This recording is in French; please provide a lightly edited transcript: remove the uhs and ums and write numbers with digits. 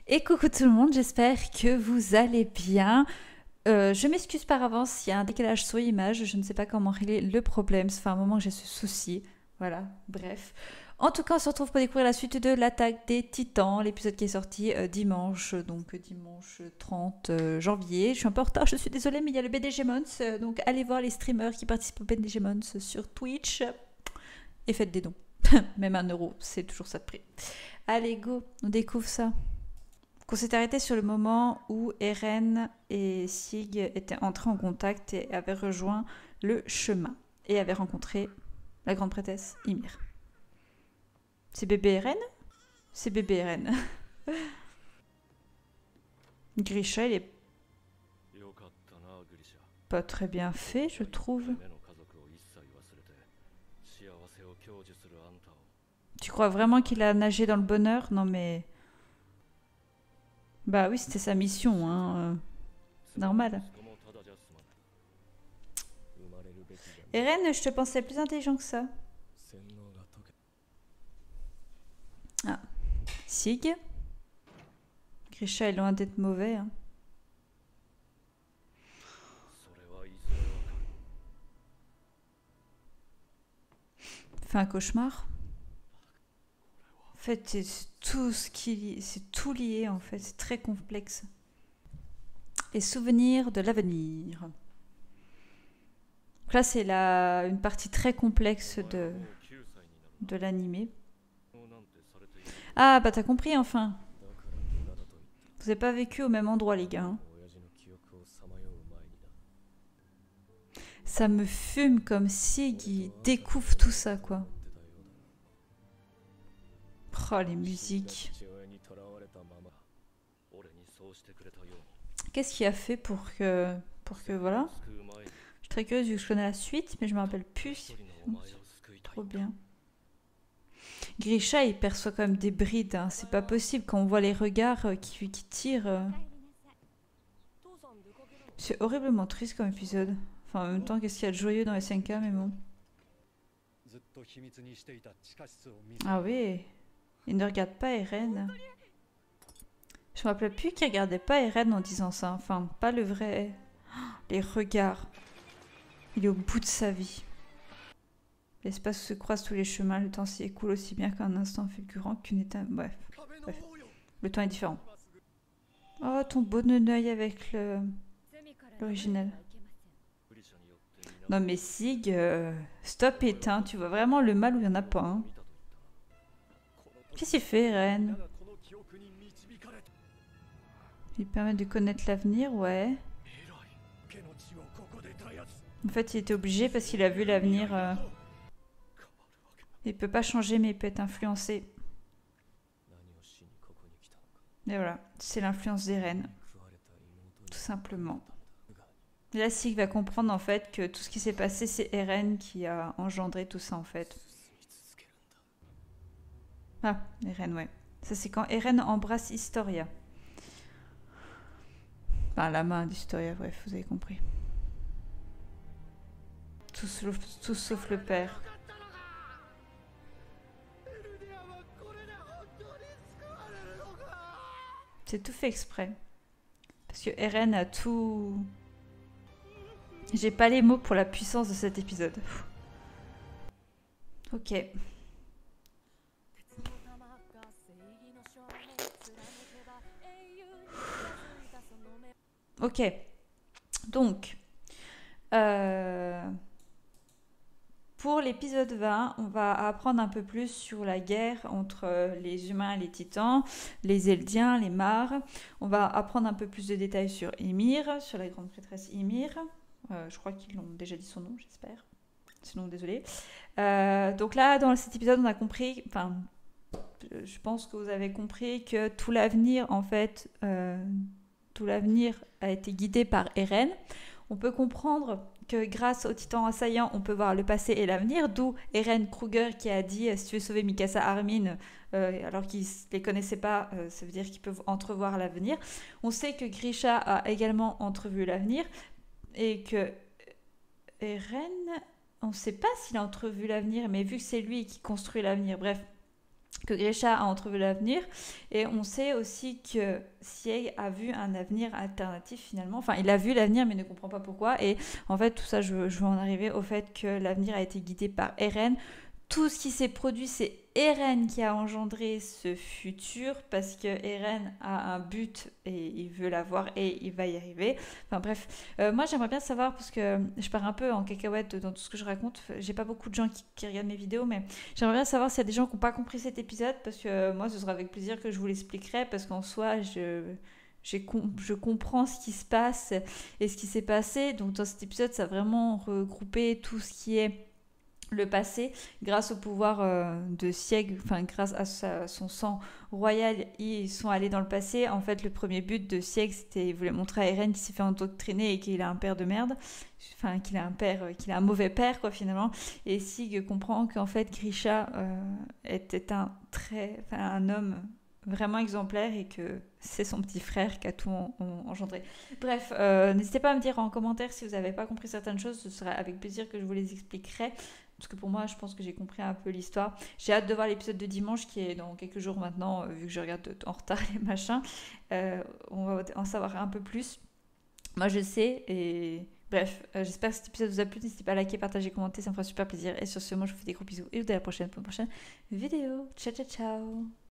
Et coucou tout le monde, j'espère que vous allez bien. Je m'excuse par avance s'il y a un décalage sur l'image, je ne sais pas comment régler le problème, ça fait un moment que j'ai ce souci. Voilà, bref. En tout cas, on se retrouve pour découvrir la suite de l'attaque des Titans, l'épisode qui est sorti dimanche, donc dimanche 30 janvier. Je suis un peu en retard, je suis désolée, mais il y a le BDG Mons, donc allez voir les streamers qui participent au BDG Mons sur Twitch et faites des dons. Même 1 euro, c'est toujours ça de prix. Allez, go, on découvre ça. Qu'on s'est arrêté sur le moment où Eren et Sig étaient entrés en contact et avaient rejoint le chemin et avaient rencontré la grande prêtresse Ymir. C'est bébé Eren? C'est bébé Eren. Grisha, il est pas très bien fait, je trouve. Tu crois vraiment qu'il a nagé dans le bonheur? Non mais... Bah oui, c'était sa mission, hein. Normal. Eren, je te pensais plus intelligent que ça. Ah. Sig. Grisha est loin d'être mauvais, hein. Fait un cauchemar. En fait, c'est tout lié en fait, c'est très complexe. Les souvenirs de l'avenir. Donc là, c'est une partie très complexe de l'animé. Ah, bah t'as compris enfin. Vous n'avez pas vécu au même endroit, les gars. Hein. Ça me fume comme Sig, il découvre tout ça, quoi. Oh, les musiques. Qu'est-ce qu'il a fait pour que voilà. Je suis très curieuse vu que je connais la suite, mais je me rappelle plus. Trop bien. Grisha, il perçoit quand même des brides. Hein. C'est pas possible quand on voit les regards qui tirent. C'est horriblement triste comme épisode. Enfin, en même temps, qu'est-ce qu'il y a de joyeux dans SNK, mais bon. Ah oui. Il ne regarde pas Eren. Je me rappelle plus qu'il regardait pas Eren en disant ça. Enfin, pas le vrai... Les regards. Il est au bout de sa vie. L'espace où se croisent tous les chemins, le temps s'y écoule aussi bien qu'un instant fulgurant qu'une étape... Bref. Le temps est différent. Oh, ton beau œil avec l'original. Non mais Sig, stop it, hein. Tu vois vraiment le mal où il n'y en a pas. Hein. Qu'est-ce qu'il fait, Eren? Il permet de connaître l'avenir, ouais. En fait, il était obligé parce qu'il a vu l'avenir. Il peut pas changer, mais il peut être influencé. Et voilà, c'est l'influence d'Eren. Tout simplement. Et là, Sig va comprendre en fait que tout ce qui s'est passé, c'est Eren qui a engendré tout ça en fait. Ah, Eren, ouais. Ça, c'est quand Eren embrasse Historia. Enfin, la main d'Historia, bref, vous avez compris. Tout sauf le père. C'est tout fait exprès. Parce que Eren a tout... J'ai pas les mots pour la puissance de cet épisode. Ok. Ok. Donc, pour l'épisode 20, on va apprendre un peu plus sur la guerre entre les humains et les titans, les Eldiens, les Mars. On va apprendre un peu plus de détails sur Ymir, sur la grande prêtresse Ymir. Je crois qu'ils l'ont déjà dit son nom, j'espère. Sinon, désolé. Donc là, dans cet épisode, on a compris... Enfin, je pense que vous avez compris que tout l'avenir, en fait... tout l'avenir a été guidé par Eren. On peut comprendre que grâce aux titans assaillants, on peut voir le passé et l'avenir, d'où Eren Kruger qui a dit si tu veux sauver Mikasa Armin, alors qu'ils ne les connaissaient pas, ça veut dire qu'ils peuvent entrevoir l'avenir. On sait que Grisha a également entrevu l'avenir et que Eren, on ne sait pas s'il a entrevu l'avenir, mais vu que c'est lui qui construit l'avenir, bref, que Grisha a entrevu l'avenir, et on sait aussi que Sieg a vu un avenir alternatif finalement, enfin il a vu l'avenir mais ne comprend pas pourquoi, et en fait tout ça je veux en arriver au fait que l'avenir a été guidé par Eren. Tout ce qui s'est produit, c'est Eren qui a engendré ce futur parce que Eren a un but et il veut l'avoir et il va y arriver. Enfin bref, moi j'aimerais bien savoir parce que je pars un peu en cacahuète dans tout ce que je raconte. J'ai pas beaucoup de gens qui regardent mes vidéos, mais j'aimerais bien savoir s'il y a des gens qui n'ont pas compris cet épisode parce que moi ce sera avec plaisir que je vous l'expliquerai parce qu'en soi je comprends ce qui se passe et ce qui s'est passé. Donc dans cet épisode, ça a vraiment regroupé tout ce qui est le passé, grâce au pouvoir de Sieg, enfin grâce à son sang royal, ils sont allés dans le passé. En fait, le premier but de Sieg, c'était il voulait montrer à Eren qu'il s'est fait endoctriner et qu'il a un père de merde, enfin qu'il a un père, qu'il a un mauvais père quoi finalement. Et Sieg comprend qu'en fait Grisha était un homme vraiment exemplaire et que c'est son petit frère qui a tout engendré. Bref, n'hésitez pas à me dire en commentaire si vous n'avez pas compris certaines choses, ce sera avec plaisir que je vous les expliquerai. Parce que pour moi, je pense que j'ai compris un peu l'histoire. J'ai hâte de voir l'épisode de dimanche qui est dans quelques jours maintenant, vu que je regarde en retard les machins. On va en savoir un peu plus. Moi, je sais. Et bref, j'espère que cet épisode vous a plu. N'hésitez pas à liker, partager, commenter, ça me fera super plaisir. Et sur ce, moi, je vous fais des gros bisous et je vous dis à la prochaine pour une prochaine vidéo. Ciao, ciao, ciao.